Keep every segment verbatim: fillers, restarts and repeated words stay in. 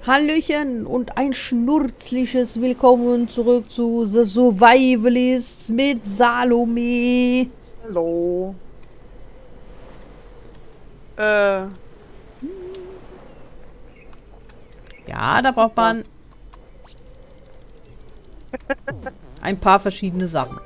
Hallöchen und ein schnurzliches Willkommen zurück zu The Survivalists mit Salome. Hallo. Äh. Ja, da braucht man ein paar verschiedene Sachen.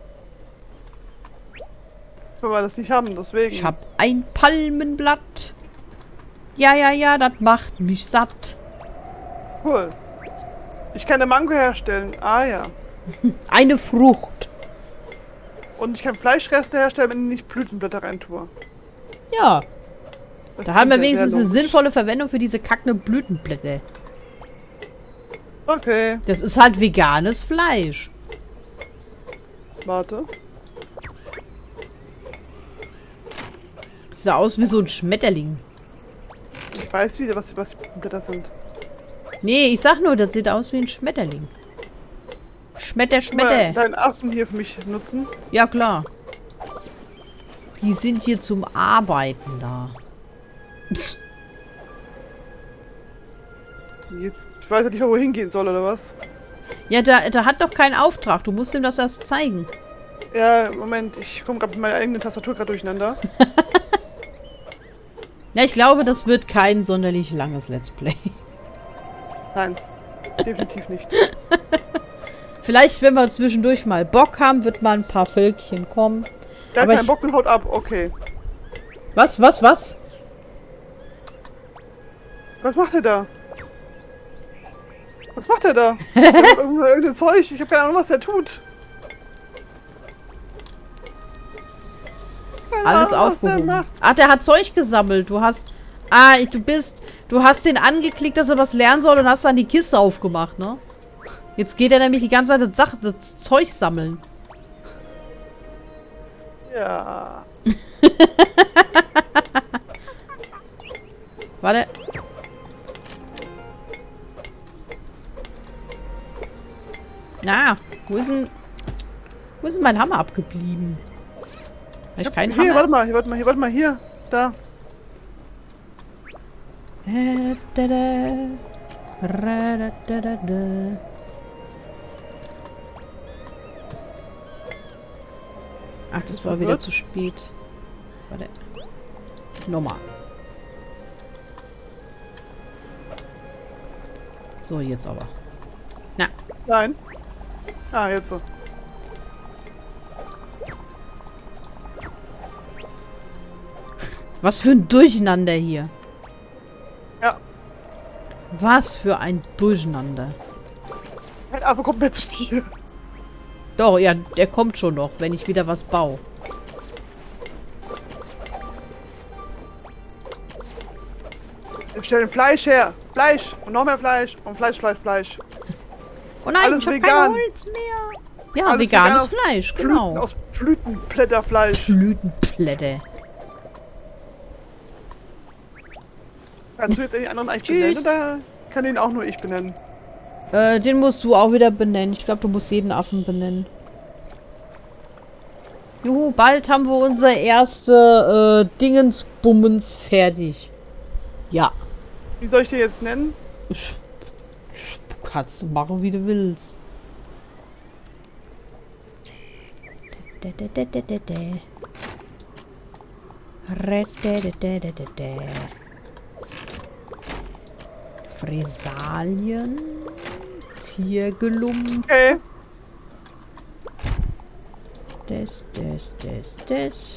Wenn wir das nicht haben, deswegen. Ich hab ein Palmenblatt. Ja, ja, ja, das macht mich satt. Cool. Ich kann eine Mango herstellen. Ah ja. Eine Frucht. Und ich kann Fleischreste herstellen, wenn ich nicht Blütenblätter reintue. Ja. Das Da haben wir klingt ja wenigstens sehr eine logisch. sinnvolle Verwendung für diese kackende Blütenblätter. Okay. Das ist halt veganes Fleisch. Warte. Sieht aus wie so ein Schmetterling. Ich weiß wieder, was, was die Blütenblätter sind. Nee, ich sag nur, das sieht aus wie ein Schmetterling. Schmetter, Guck mal, Schmetter. deinen Affen hier für mich nutzen. Ja, klar. Die sind hier zum Arbeiten da. Jetzt, ich weiß ja nicht mehr, wo ich hingehen soll, oder was? Ja, da, da hat doch keinen Auftrag. Du musst ihm das erst zeigen. Ja, Moment, ich komme gerade mit meiner eigenen Tastatur gerade durcheinander. Ja, ich glaube, das wird kein sonderlich langes Let's Play. Nein, definitiv nicht. Vielleicht, wenn wir zwischendurch mal Bock haben, wird mal ein paar Völkchen kommen. Der hat Aber keinen ich- Bock und haut ab, okay. Was, was, was? Was macht er da? Was macht er da? Der macht irgendein, irgendein Zeug. Ich habe keine Ahnung, was er tut. Keine Alles Ahnung, was der aufgehoben. macht. Ach, der hat Zeug gesammelt. Du hast... Ah, ich- du bist... Du hast den angeklickt, dass er was lernen soll und hast dann die Kiste aufgemacht, ne? Jetzt geht er nämlich die ganze Zeit das, Sach das Zeug sammeln. Ja. Warte. Na, wo ist denn... Wo ist denn mein Hammer abgeblieben? Hab ich keinen Hier, Hammer? warte mal, hier, warte mal, hier, warte mal, hier. Da. Äh, da, da. Ra, da, da, da, da. Ach, das Ist war wieder verwirrt? zu spät. Warte. Nochmal. So, jetzt aber. Na, Nein. Ah, jetzt so. was für ein Durcheinander hier. Ja. Was für ein Durcheinander. Ein Affe kommt mit Stier. Doch, ja, der kommt schon noch, wenn ich wieder was baue. Wir stellen Fleisch her. Fleisch. Und noch mehr Fleisch. Und Fleisch, Fleisch, Fleisch. Oh nein, Alles ich hab vegan. kein Holz mehr. Ja, Alles veganes vegan aus Fleisch, Blüten, genau. aus Blütenblätterfleisch. Blütenblätter. Kannst du jetzt einen anderen Eich Tschüss. benennen? Oder kann den auch nur ich benennen? Äh, den musst du auch wieder benennen. Ich glaube, du musst jeden Affen benennen. Juhu, bald haben wir unser erste äh, Dingensbummens fertig. Ja. Wie soll ich den jetzt nennen? Kannst du machen, wie du willst. Da, da, da, da, da, da. Re, da, da, da, da, da, da. Fressalien. Tiergelump. Okay. Das, das, das, das.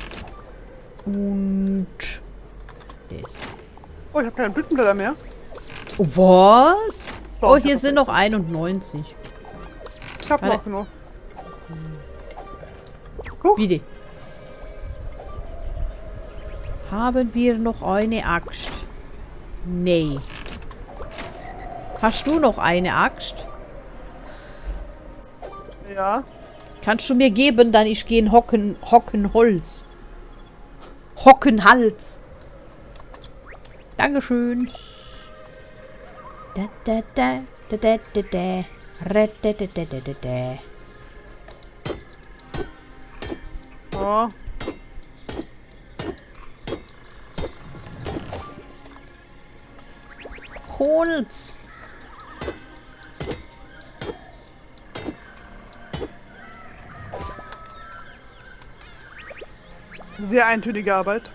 Und das. Oh, ich habe keine Blütenblätter mehr. Oh, was? Doch, Oh, ich hier hab sind noch einundneunzig. Ich habe Warte. noch genug. Huch. Wie die? Haben wir noch eine Axt? Nee. Hast du noch eine Axt? Ja. Kannst du mir geben, dann ich gehe in Hocken, Hockenholz. Hockenhals. Dankeschön. Da, da, da, da, da, da, da. Ra, da, da, da, da, da, da. Oh. Holz. Sehr eintönige Arbeit.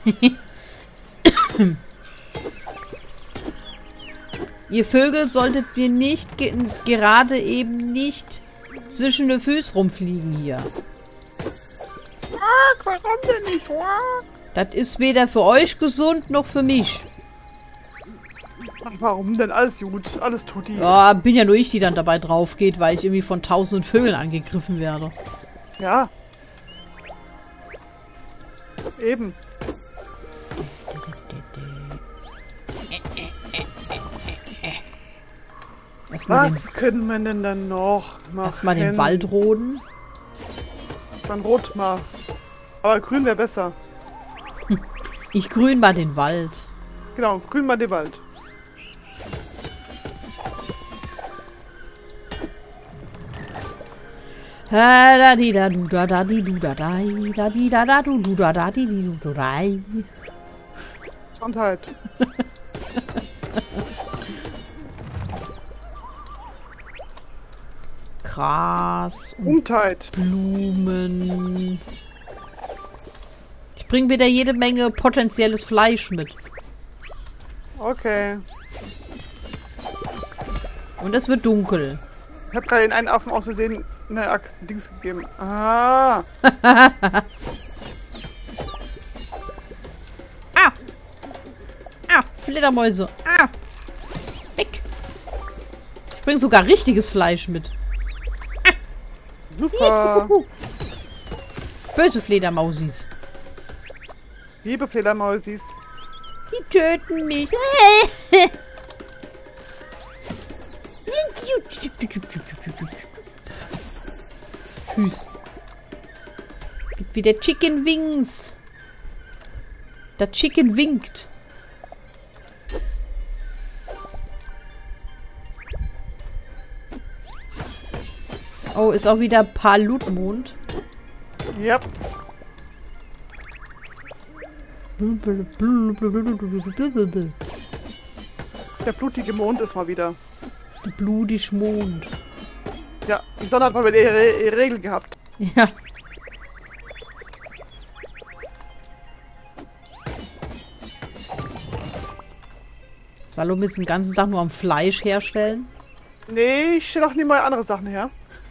Ihr Vögel solltet mir nicht ge gerade eben nicht zwischen den Füßen rumfliegen hier. Warum denn nicht? Das ist weder für euch gesund noch für mich. Ach, warum denn? Alles gut. Alles tutti. Ja, bin ja nur ich, die dann dabei drauf geht, weil ich irgendwie von tausenden Vögeln angegriffen werde. Ja. Eben. Erstmal Was den, können wir denn dann noch machen? erstmal den Wald roden. Dann rot mal. Aber grün wäre besser. Ich grün mal den Wald. Genau, grün mal den Wald. Ha da di da du da da di du da da da di da da du du da da di di du da. Gesundheit. Gras und Umtheit. Blumen. Ich bringe wieder jede Menge potenzielles Fleisch mit. Okay. Und es wird dunkel. Ich habe gerade den einen Affen aus Versehen eine Axt Dings gegeben. Ah. Ah! Ah! Fledermäuse! Ah! Weg! Ich bringe sogar richtiges Fleisch mit. Super. Juhu. Böse Fledermausis. Liebe Fledermausis. Die töten mich. Tschüss. Gibt wieder Chicken Wings. Der Chicken winkt. Oh, ist auch wieder Palutmond. Ja. Der blutige Mond ist mal wieder. Blutig Mond. Ja, die Sonne hat mal wieder ihre, ihre Regel gehabt. Ja. Salome ist den ganzen Tag nur am Fleisch herstellen. Nee, ich stelle auch nie mal andere Sachen her.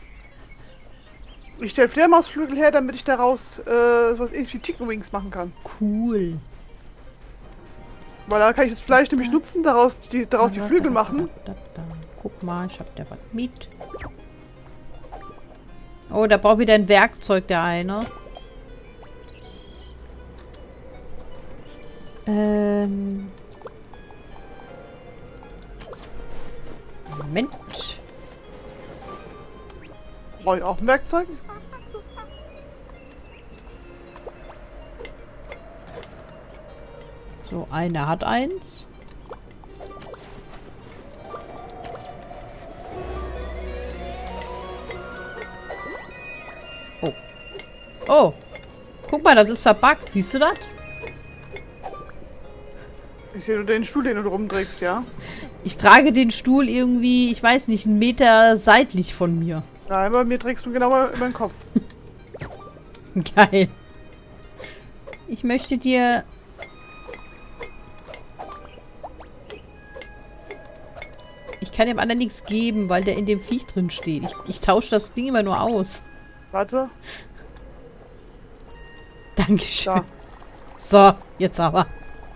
Ich stelle Fledermausflügel her, damit ich daraus äh, was ähnliches wie Chicken Wings machen kann. Cool. Weil da kann ich das Fleisch nämlich nutzen, daraus die, daraus die Flügel machen. Guck mal, ich hab da was mit. Oh, da braucht wieder ein Werkzeug, der eine. Ähm. Moment. Brauche ich auch ein Werkzeug? So, einer hat eins. Oh. Oh. Guck mal, das ist verbuggt. Siehst du das? Ich sehe nur den Stuhl, den du rumträgst, ja? Ich trage den Stuhl irgendwie, ich weiß nicht, einen Meter seitlich von mir. Nein, bei mir trägst du genau mal über den Kopf. Geil. Ich möchte dir... Ich kann dem anderen nichts geben, weil der in dem Viech drin steht. Ich, ich tausche das Ding immer nur aus. Warte. Dankeschön. Da. So, jetzt aber.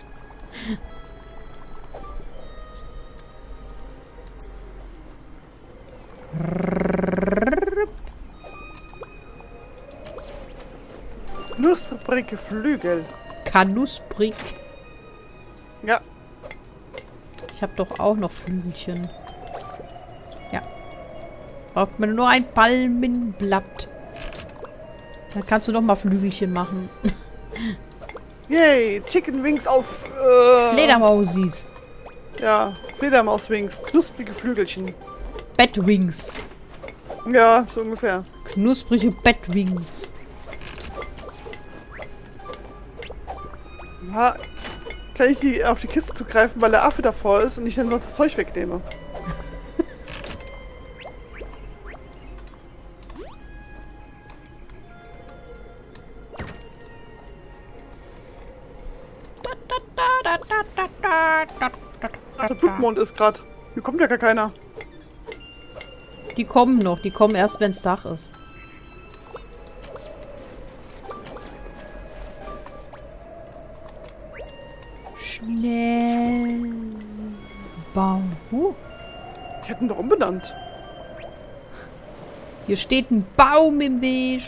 Knusprige Flügel. Knusprig. Ja. Ich habe doch auch noch Flügelchen. Ja. Braucht man nur ein Palmenblatt. Dann kannst du noch mal Flügelchen machen. Yay, Chicken Wings aus... Äh, Fledermausis. Ja, Fledermaus-Wings. Knusprige Flügelchen. Batwings. Ja, so ungefähr. Knusprige Batwings. Ha, kann ich die auf die Kiste zugreifen, weil der Affe davor ist und ich dann sonst das Zeug wegnehme. Ach, der Blutmond ist gerade. Hier kommt ja gar keiner. Die kommen noch. Die kommen erst, wenn es Tag ist. Schnell. Baum. Uh. Ich hätte ihn doch umbenannt. Hier steht ein Baum im Weg.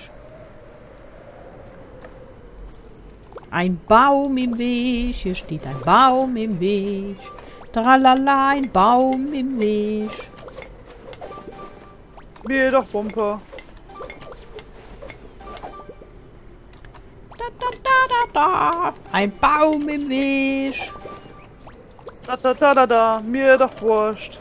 Ein Baum im Weg. Hier steht ein Baum im Weg. Tralala, ein Baum im Weg. Mir doch Bumper. Da, da, da, da, da. Ein Baum im Weg. Da, da, da, da, da. Mir doch wurscht.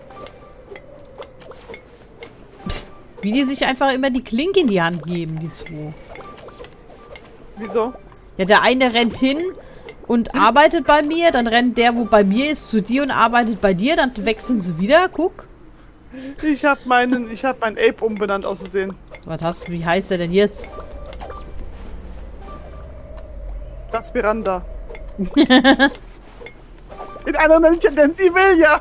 Wie die sich einfach immer die Klinke in die Hand geben, die zwei. Wieso? Ja, der eine rennt hin und arbeitet bei mir. Dann rennt der, wo bei mir ist, zu dir und arbeitet bei dir. Dann wechseln sie wieder. Guck. Ich hab meinen, ich hab meinen Ape umbenannt aus Versehen. Was hast du? Wie heißt der denn jetzt? Das Miranda. In einer Männchen, denn sie will ja.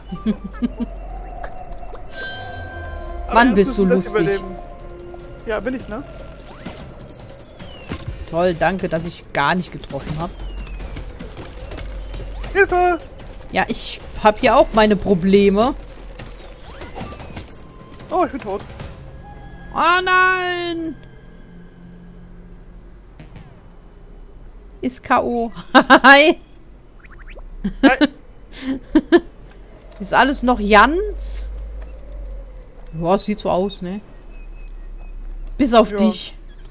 Mann, bist du lustig. Überleben. Ja, bin ich, ne? Toll, danke, dass ich gar nicht getroffen habe. Hilfe! Ja, ich habe hier auch meine Probleme. Oh, ich bin tot. Oh nein! Ist K O Hi! Hi. Ist alles noch Jans? Ja, sieht so aus, ne? Bis auf Ja. dich.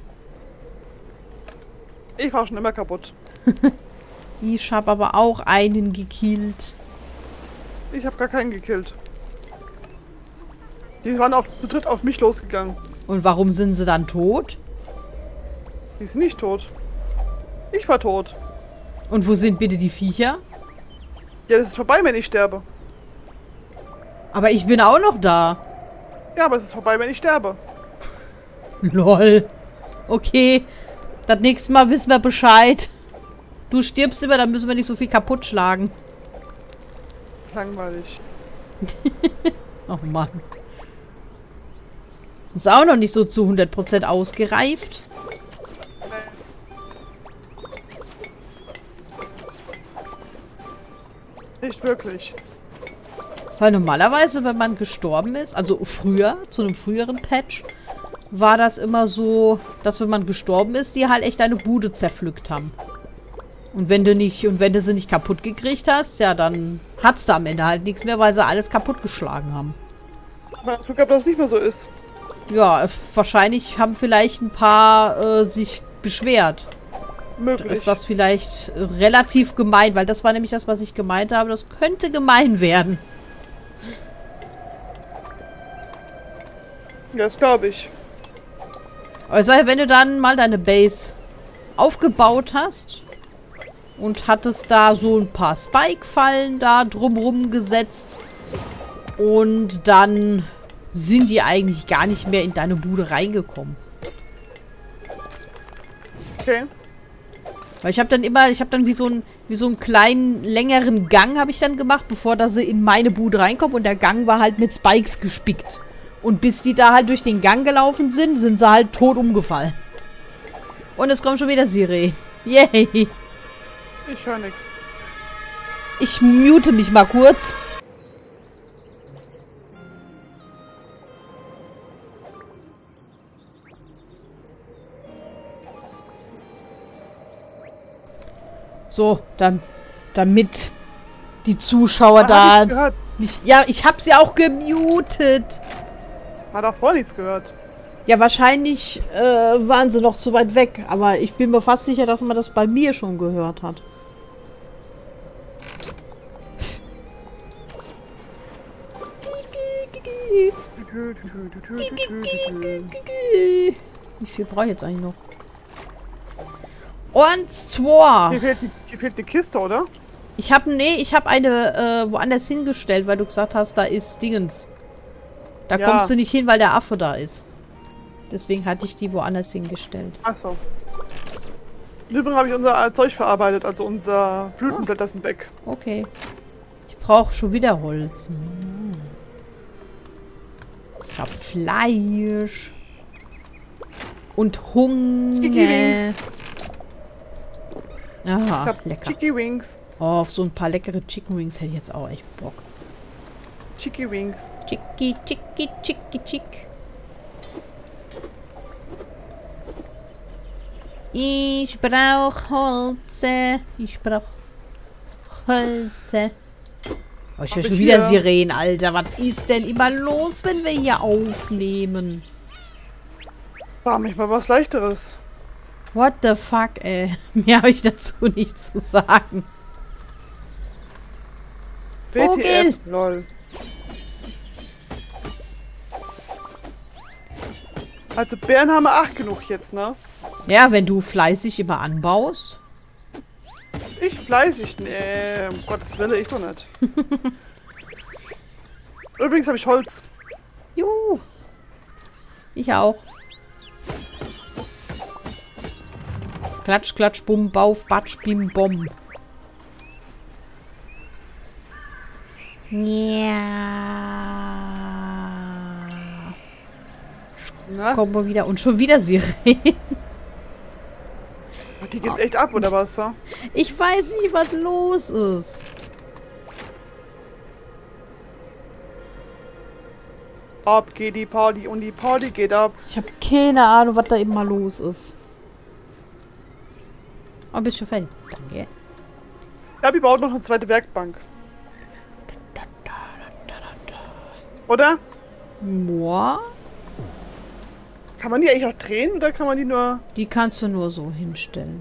Ich war schon immer kaputt. Ich habe aber auch einen gekillt. Ich habe gar keinen gekillt. Die waren auf, zu dritt auf mich losgegangen. Und warum sind sie dann tot? Die ist nicht tot. Ich war tot. Und wo sind bitte die Viecher? Ja, das ist vorbei, wenn ich sterbe. Aber ich bin auch noch da. Ja, aber es ist vorbei, wenn ich sterbe. Lol. Okay. Das nächste Mal wissen wir Bescheid. Du stirbst immer, dann müssen wir nicht so viel kaputt schlagen. Langweilig. Oh Mann. Ist auch noch nicht so zu hundert Prozent ausgereift. Nicht wirklich. Weil normalerweise, wenn man gestorben ist, also früher, zu einem früheren Patch, war das immer so, dass wenn man gestorben ist, die halt echt deine Bude zerpflückt haben. Und wenn du nicht, und wenn du sie nicht kaputt gekriegt hast, ja, dann hat's da am Ende halt nichts mehr, weil sie alles kaputt geschlagen haben. Aber ich glaube, dass es nicht mehr so ist. Ja, wahrscheinlich haben vielleicht ein paar äh, sich beschwert. Möglich. Ist das vielleicht äh, relativ gemein, weil das war nämlich das, was ich gemeint habe. Das könnte gemein werden. Ja, das glaube ich. Aber es war ja, wenn du dann mal deine Base aufgebaut hast und hattest da so ein paar Spike-Fallen da drumrum gesetzt und dann sind die eigentlich gar nicht mehr in deine Bude reingekommen. Okay. Weil ich habe dann immer, ich habe dann wie so ein, wie so einen kleinen, längeren Gang habe ich dann gemacht, bevor da sie in meine Bude reinkommen und der Gang war halt mit Spikes gespickt. Und bis die da halt durch den Gang gelaufen sind, sind sie halt tot umgefallen. Und es kommt schon wieder Siri. Yay. Ich höre nichts. Ich mute mich mal kurz. So, dann, damit die Zuschauer Ah, da hab ich's gehört. nicht... Ja, ich habe sie auch gemutet. Hat davor nichts gehört. Ja, wahrscheinlich äh, waren sie noch zu weit weg. Aber ich bin mir fast sicher, dass man das bei mir schon gehört hat. Wie viel brauche ich jetzt eigentlich noch? Und zwar... Hier fehlt, die, hier fehlt die Kiste, oder? Ich habe nee, ich habe eine äh, woanders hingestellt, weil du gesagt hast, da ist Dingens. Da Ja. kommst du nicht hin, weil der Affe da ist. Deswegen hatte ich die woanders hingestellt. Achso. Im Übrigen habe ich unser Zeug verarbeitet, also unser Blütenblätter sind weg. Okay. Ich brauche schon wieder Holz. Hm. Ich habe Fleisch. Und Hunger. Chicky Wings. Ah, Ich hab lecker. Chicky Wings. Oh, auf so ein paar leckere Chicken Wings hätte ich jetzt auch echt Bock. Chicky Wings. Chicky, chicky, chicky, chick. Ich brauch Holze. Ich brauch Holze. Oh, ich höre Hab schon ich wieder hier. Sirenen, Alter. Was ist denn immer los, wenn wir hier aufnehmen? War mich mal was Leichteres. What the fuck, ey. Mehr habe ich dazu nicht zu sagen. W T Vogel. F, lol. Also Bären haben wir acht genug jetzt, ne? Ja, wenn du fleißig immer anbaust. Ich fleißig, nee, um Gottes Willen, ich doch nicht. Übrigens habe ich Holz. Juhu. Ich auch. Klatsch, klatsch, bum, bauf, batsch, bim, bom. Ja. Na? Kommen wir wieder. Und schon wieder Sirenen. Die geht's echt ab, oder was? Ja? Ich weiß nicht, was los ist. Ab geht die Party und die Party geht ab. Ich habe keine Ahnung, was da immer los ist. Oh, bist schon fertig. Danke. Ja, wir bauen noch eine zweite Werkbank. Oder? Moa? Kann man die eigentlich auch drehen oder kann man die nur... Die kannst du nur so hinstellen.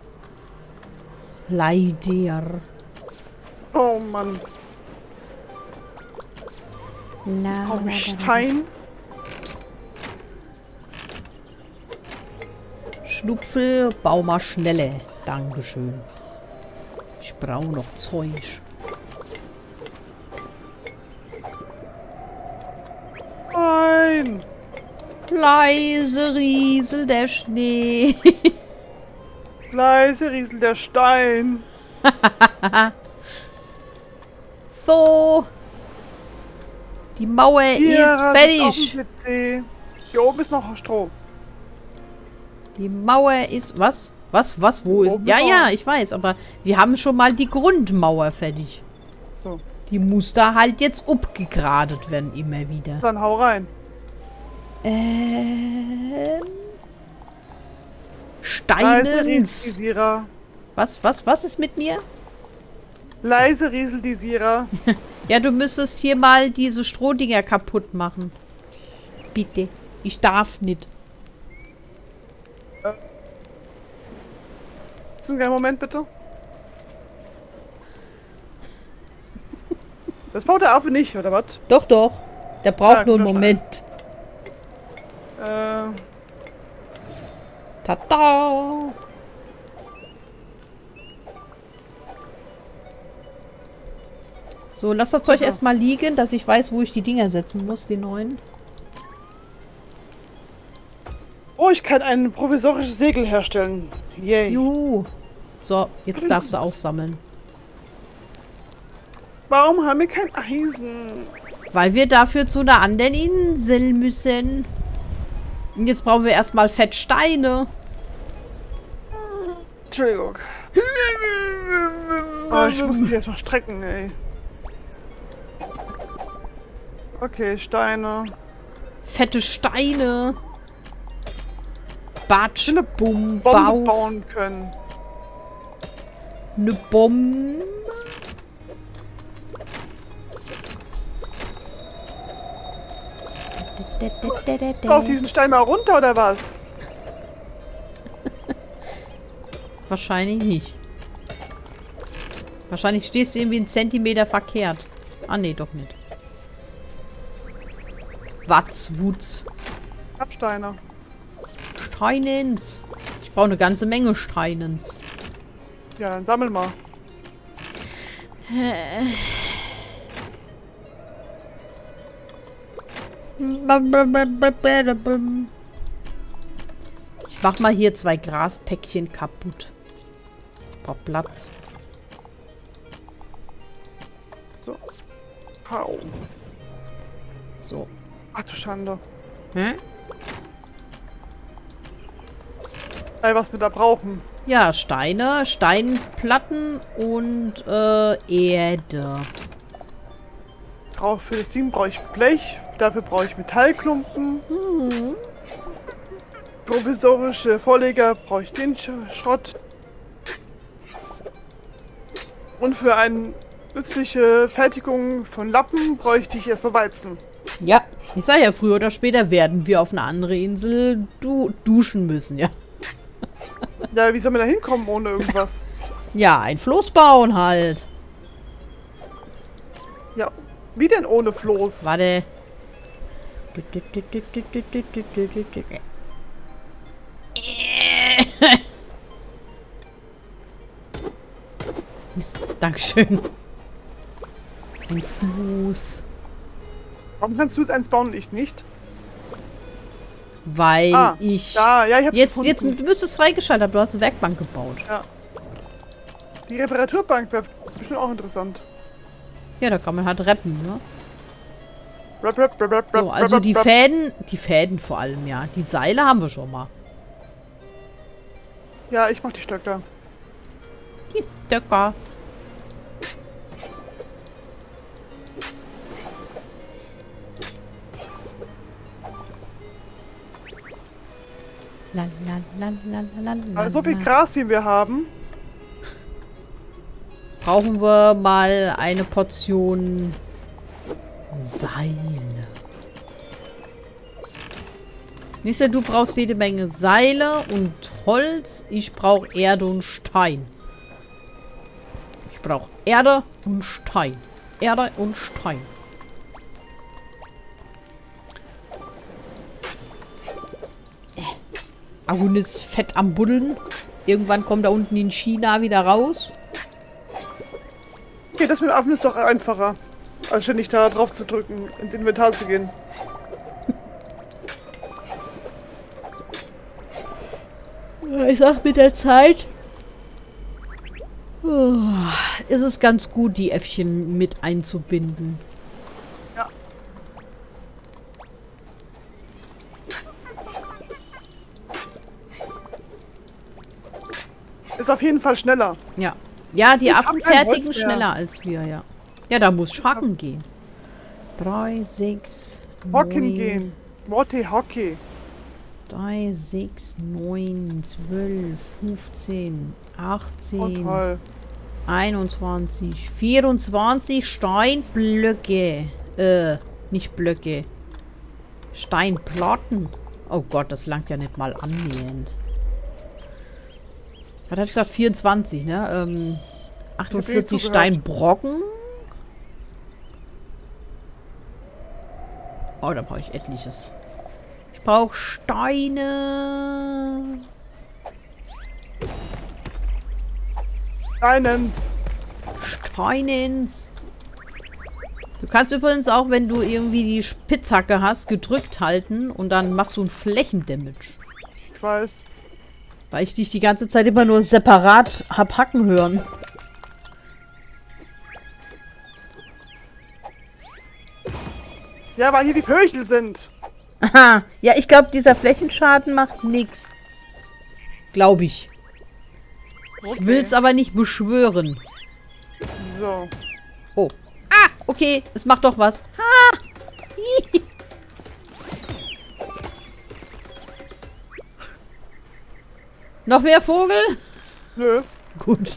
Leider. Oh Mann. La, Kaum la, la, la. Stein. Schnupfel, bau mal schnelle. Dankeschön. Ich brauche noch Zeug. Nein. Leise rieselt der Schnee. Leise rieselt der Stein. So. Die Mauer Hier ist fertig. auf dem P C. Hier oben ist noch Stroh. Die Mauer ist... Was? Was? Was? Wo ist... Oben Ja, ist ja, auch- ich weiß. Aber wir haben schon mal die Grundmauer fertig. So, Die muss da halt jetzt abgegradet werden immer wieder. dann hau rein. Ähm... Leise rieselt die Steinens. Sira. Was? Was? Was ist mit mir? Leise rieselt die Sira. Ja, du müsstest hier mal diese Strohdinger kaputt machen. Bitte. Ich darf nicht. Ist ein kleiner Moment, bitte. Das baut der Affe nicht, oder was? Doch, doch. Der braucht Ja, nur einen guter Moment. Äh, Tada! So, lass das Zeug Aha. erstmal liegen, dass ich weiß, wo ich die Dinger setzen muss, die neuen. oh, ich kann ein provisorisches Segel herstellen. Yay. Juhu. So, jetzt darfst du aufsammeln. Warum haben wir kein Eisen? Weil wir dafür zu einer anderen Insel müssen. Und jetzt brauchen wir erstmal Fettsteine. Entschuldigung. Oh, ich muss mich erstmal strecken, ey. Okay, Steine. Fette Steine. Batsch, eine Bum, Bombe Bau, bauen können. ne Bombe. Braucht diesen Stein mal runter, oder was? Wahrscheinlich nicht. Wahrscheinlich stehst du irgendwie einen Zentimeter verkehrt. Ah, nee, doch nicht. Watzwutz. Absteine. Steinens. Ich brauche eine ganze Menge Steinens. Ja, dann sammel mal. Ich mach mal hier zwei Graspäckchen kaputt. Braucht Platz. So. Hau. So. Ach du Schande. Hm? Ey, was wir da brauchen. Ja, Steine, Steinplatten und äh, Erde. Brauch für das Ding brauche ich Blech, dafür brauche ich Metallklumpen. Mhm. Provisorische Vorleger brauche ich den Sch Schrott. Und für eine nützliche Fertigung von Lappen bräuchte ich erstmal Weizen. Ja, ich sag ja, früher oder später werden wir auf eine andere Insel du duschen müssen, ja. Ja, wie soll man da hinkommen ohne irgendwas? Ja, ein Floß bauen halt. Ja, wie denn ohne Floß? Warte. Dankeschön. Ein Floß. Warum kannst du jetzt eins bauen und ich nicht? Weil Ah, ich... Ja, ja, ich hab's Jetzt, gefunden. jetzt, du müsstest freigeschaltet haben. Du hast eine Werkbank gebaut. Die Reparaturbank wäre bestimmt auch interessant. Ja, da kann man halt rappen, ne? Rap, rap, rap, rap, So, rap, also rap, die rap. Fäden, die Fäden vor allem, ja. Die Seile haben wir schon mal. Ja, ich mach die Stöcker. Die Stöcker. La, la, la, la, la, la, Also so viel la. Gras, wie wir haben. Brauchen wir mal eine Portion Seile. Nächster, du brauchst jede Menge Seile und Holz. Ich brauche Erde und Stein. Ich brauche Erde und Stein. Erde und Stein. Äh. Agun ist fett am Buddeln. Irgendwann kommt da unten in China wieder raus. Okay, das mit dem Affen ist doch einfacher. Als ständig da drauf zu drücken, ins Inventar zu gehen. Ich sag, mit der Zeit oh, ist es ganz gut, die Äffchen mit einzubinden. Ja. Ist auf jeden Fall schneller. Ja. Ja, die Ich Affen hab kein fertigen Holz mehr. schneller als wir, ja. Ja, da muss Schatten gehen. Drei, sechs, Hocken neun, gehen. Morte Hockey. drei, sechs, neun, zwölf, fünfzehn, Oh, achtzehn, toll. einundzwanzig, vierundzwanzig Steinblöcke. Äh, nicht Blöcke. Steinplatten. Oh Gott, das langt ja nicht mal annähernd. Was hatte ich gesagt? vierundzwanzig, ne? Ähm, achtundvierzig Ich hab dir Steinbrocken. Oh, da brauche ich etliches. Ich brauche Steine. Steinens. Steinens. Du kannst übrigens auch, wenn du irgendwie die Spitzhacke hast, gedrückt halten und dann machst du einen Flächendamage. Ich weiß. Weil ich dich die ganze Zeit immer nur separat hab hacken hören. Ja, weil hier die Vögel sind. Aha. Ja, ich glaube, dieser Flächenschaden macht nix. Glaube ich. Okay. Ich will es aber nicht beschwören. So. Oh. Ah, okay. Es macht doch was. Ha! Hihi. Noch mehr Vogel? Nö. Gut.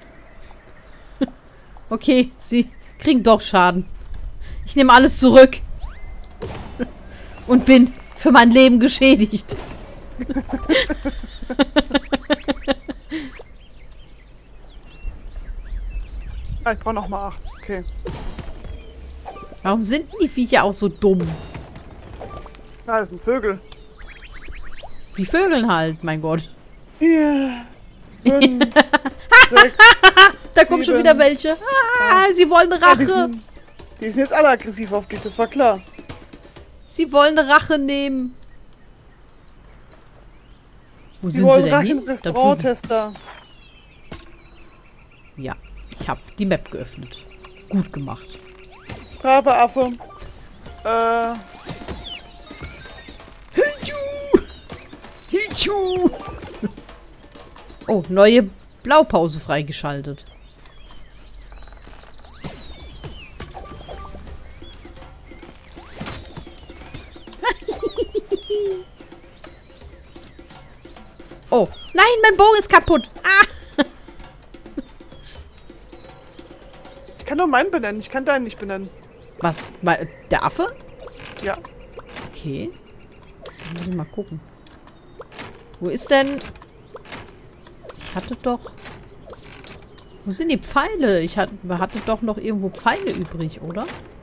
Okay, sie kriegen doch Schaden. Ich nehme alles zurück. Und bin für mein Leben geschädigt. Ah, ich brauche noch mal acht. Okay. Warum sind denn die Viecher auch so dumm? Da sind Vögel. Die Vögeln halt, mein Gott. Vier, fünf, sechs, Da kommen schon Sieben. wieder welche. Ah, sie wollen Ja, die, Rache. sind, die sind jetzt alle aggressiv auf dich, das war klar. Sie wollen Rache nehmen. Wo Die sind wollen sie denn Rache hin? im Da drüben. Restauranttester. Ja, ich habe die Map geöffnet. Gut gemacht. Brave Affe. Äh, Hichu! Oh, neue Blaupause freigeschaltet. Oh, nein, mein Bogen ist kaputt. Ah! ich kann nur meinen benennen, ich kann deinen nicht benennen. Was? Mal- Der Affe? Ja. Okay. Dann muss ich mal gucken. Wo ist denn... Ich hatte doch... Wo sind die Pfeile? Ich hatte, hatte doch noch irgendwo Pfeile übrig, oder?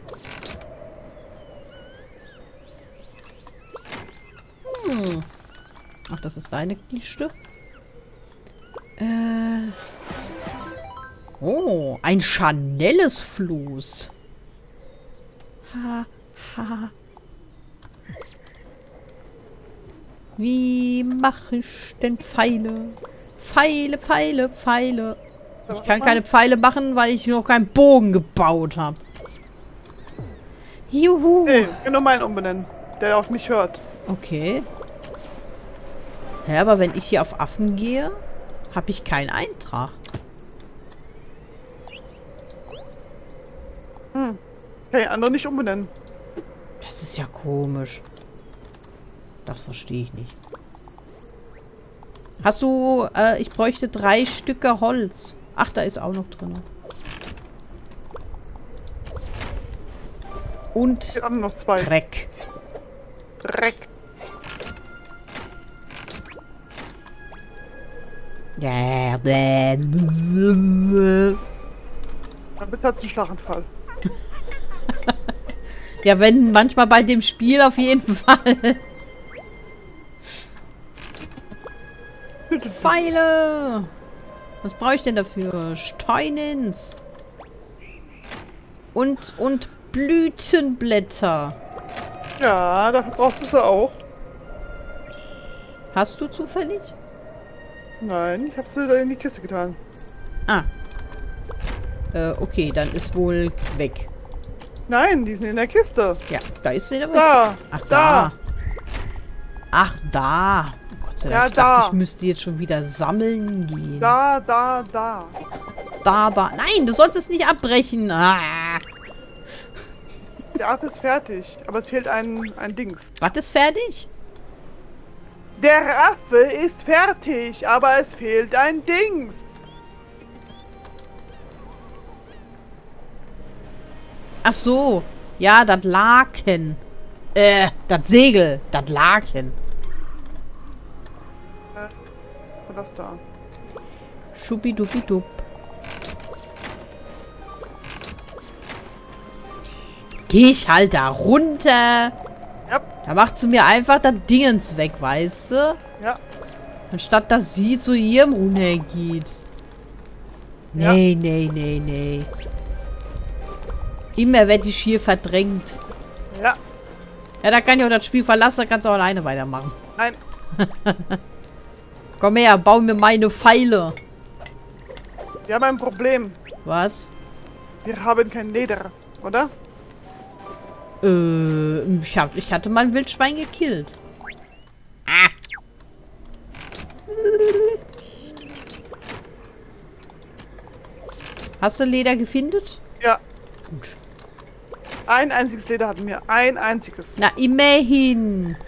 Hm. Ach, das ist deine Kiste. Äh... Oh, ein Chanelles Floß. Ha, ha. Wie mache ich denn Pfeile? Pfeile, Pfeile, Pfeile. Ich kann keine Pfeile machen, weil ich noch keinen Bogen gebaut habe. Juhu. Nee, ich kann nur meinen umbenennen, der auf mich hört. Okay. Ja, aber wenn ich hier auf Affen gehe, habe ich keinen Eintrag. Hm. Kann ich andere nicht umbenennen. Das ist ja komisch. Das verstehe ich nicht. Hast du, äh, ich bräuchte drei Stücke Holz. Ach, da ist auch noch drin. Und Hier haben noch zwei. Dreck. Dreck. Ja, bläh, bläh. Dann bitte hat einen Schlaganfall. Ja, wenn manchmal bei dem Spiel auf jeden Fall. Pfeile! Was brauche ich denn dafür? Steinens. Und, und Blütenblätter. Ja, dafür brauchst du sie auch. Hast du zufällig? Nein, ich habe sie da in die Kiste getan. Ah. Äh, okay, dann ist wohl weg. Nein, die sind in der Kiste. Ja, da ist sie aber. Da. Ach, da. da. Ach, da. Gott sei Dank, Ja, ich dachte, da. ich müsste jetzt schon wieder sammeln gehen. Da, da, da. Da, da. Nein, du sollst es nicht abbrechen. Ah. Der Affe ist fertig, aber es fehlt ein, ein Dings. Was ist fertig? Der Affe ist fertig, aber es fehlt ein Dings. Ach so. Ja, das Laken. Äh, das Segel. Das Laken. Und das da. Schuppiduppidub. Geh ich halt da runter. Ja. Da macht sie mir einfach das Dingens weg, weißt du? Ja. Anstatt dass sie zu ihrem runtergeht. Ja. Nee, nee, nee, nee. Immer werde ich hier verdrängt. Ja. Ja, da kann ich auch das Spiel verlassen, da kannst du auch alleine weitermachen. Nein. Komm her, bau mir meine Pfeile. Wir haben ein Problem. Was? Wir haben kein Leder, oder? Äh, ich, hab, ich hatte mein Wildschwein gekillt. Ah. Hast du Leder gefindet? Ja. Gut. Ein einziges Leder hatten wir. Ein einziges. Na, immerhin.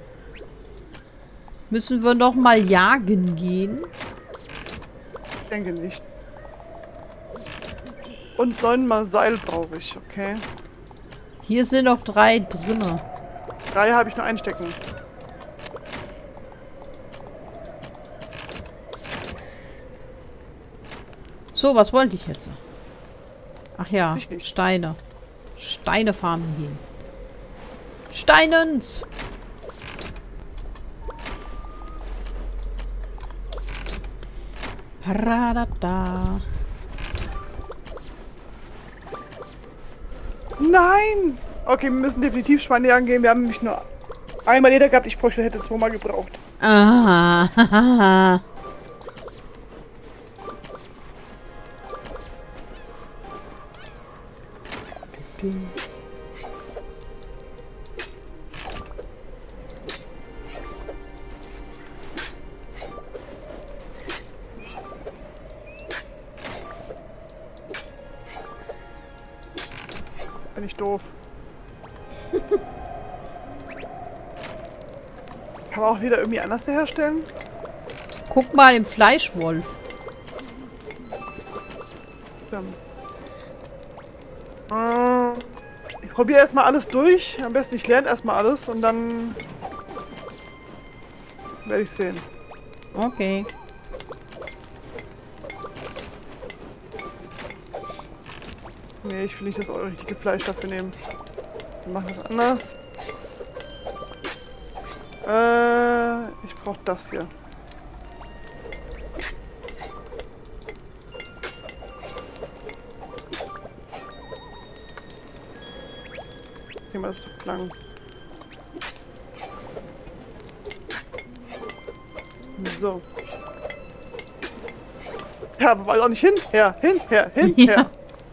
Müssen wir noch mal jagen gehen? Ich denke nicht. Und neunmal Seil brauche ich, okay? Hier sind noch drei drinne. Drei habe ich nur einstecken. So, was wollte ich jetzt? Ach ja, Weiß ich nicht. Steine. Steine farmen gehen. Steinens! Paradada. Nein! Okay, wir müssen definitiv Schweine jagen gehen. Wir haben nämlich nur einmal Leder gehabt. Ich bräuchte, hätte zweimal gebraucht. Ah. Bin ich doof. Kann man auch wieder irgendwie anders herstellen? Guck mal im Fleischwolf. Ja. Äh, ich probiere erstmal alles durch. Am besten ich lerne erstmal alles und dann werde ich sehen. Okay. Nee, ich will nicht das richtige Fleisch dafür nehmen. Wir machen das anders. Äh, ich brauche das hier. Nehmen wir das doch lang. So. Ja, aber weiß auch nicht hin, her, hin, her, hin, Ja. her.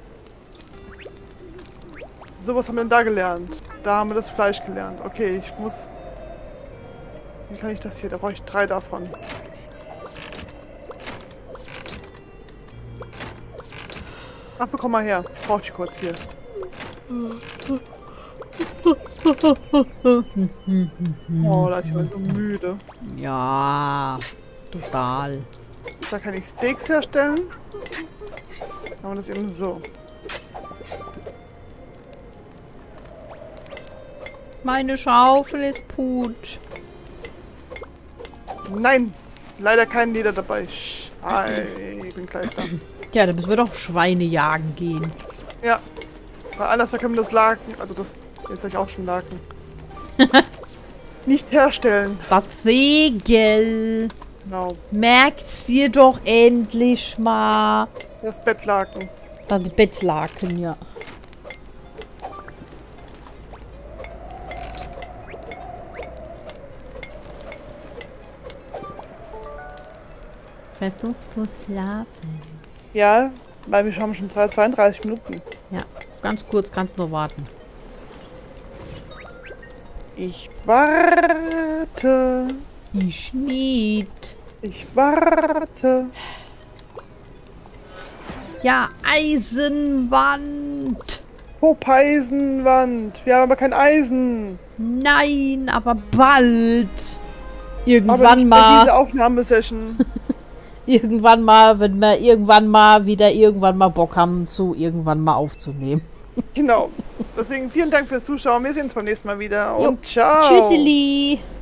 So, was haben wir denn da gelernt? Da haben wir das Fleisch gelernt. Okay, ich muss... Wie kann ich das hier? Da brauche ich drei davon. Ach, komm mal her. Brauche ich kurz hier. Oh, da ist jemand so müde. Ja, total. Da kann ich Steaks herstellen. Dann haben wir das eben so. Meine Schaufel ist put. Nein! Leider kein Leder dabei. Scheibenkleister. Ja, dann müssen wir doch Schweine jagen gehen. Ja. Weil anders da können wir das Laken, also das, jetzt sag ich auch schon Laken, nicht herstellen. Das Segel. Genau. Merkt's dir doch endlich mal. Das Bettlaken. Das Bettlaken, ja. Versuch zu schlafen. Ja, weil wir haben schon zweiunddreißig Minuten. Ja, ganz kurz kannst du nur warten. Ich warte. Ich nicht. Ich warte. Ja, Eisenwand. Popeisenwand. Wir haben aber kein Eisen. Nein, aber bald. Irgendwann Aber nicht bei mal. dieser Aufnahmesession. Irgendwann mal, wenn wir irgendwann mal wieder irgendwann mal Bock haben, zu irgendwann mal aufzunehmen. Genau. Deswegen vielen Dank fürs Zuschauen. Wir sehen uns beim nächsten Mal wieder. Und Jo. ciao. Tschüsseli.